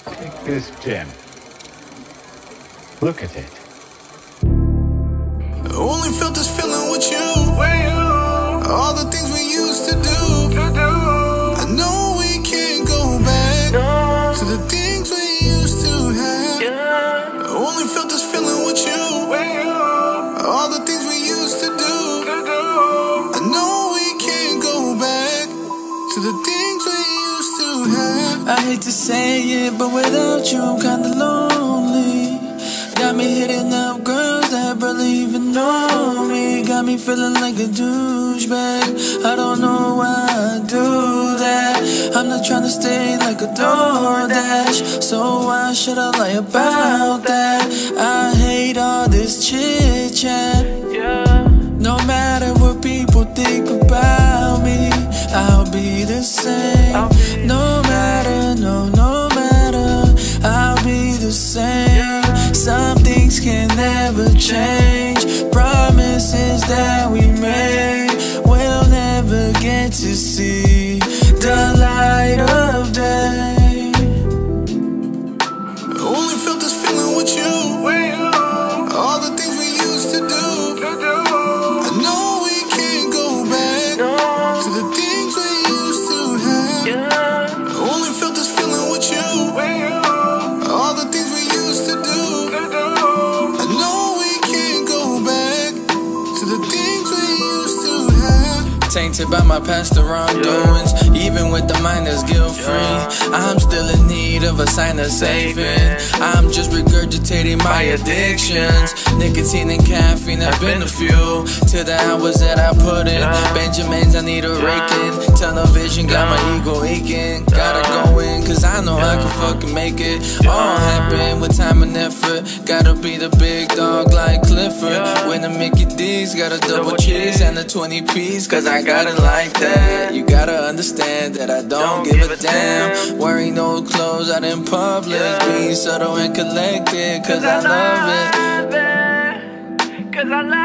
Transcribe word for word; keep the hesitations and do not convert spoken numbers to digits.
Take this gem. Look at it. I only felt this feeling with you. All the things we used to do. I know we can't go back to the things we used to have. I only felt this feeling with you. All the things we used to do. I know we can't go back to the things we used to have. I hate to say it, but without you I'm kinda lonely. Got me hitting up girls that barely even know me. Got me feeling like a douchebag. I don't know why I do that. I'm not trying to stay like a DoorDash, so why should I lie about that? I hate all this chit chat. No matter what people think about me, I'll be the same. No matter, no, no matter, I'll be the same. Some things can never change. Promises that we made, we'll never get to see the light of day. I only felt this feeling with you. All the things we used to do. I know we can't go back to the things we used to have. I only felt this feeling with you. All the things we used to do. I know we can't go back to the things we used to have. Tainted by my past wrongdoings, even with the mind that's guilt-free. I'm still in need of a sign of saving. I'm just regurgitating my addictions. Nicotine and caffeine have been the fuel to the hours that I put in. Benjamins, I need a raking. Tunnel vision, got my ego aching. Gotta go in, cause I know I can fucking make it. All happen with time and effort. Gotta be the big dog like Clifford. When the Mickey D's got a double cheese and a twenty piece, cause I got it like that. You gotta understand that I don't give a damn. Wearing old clothes out in public, being subtle and collected, cause I love it. Cause I love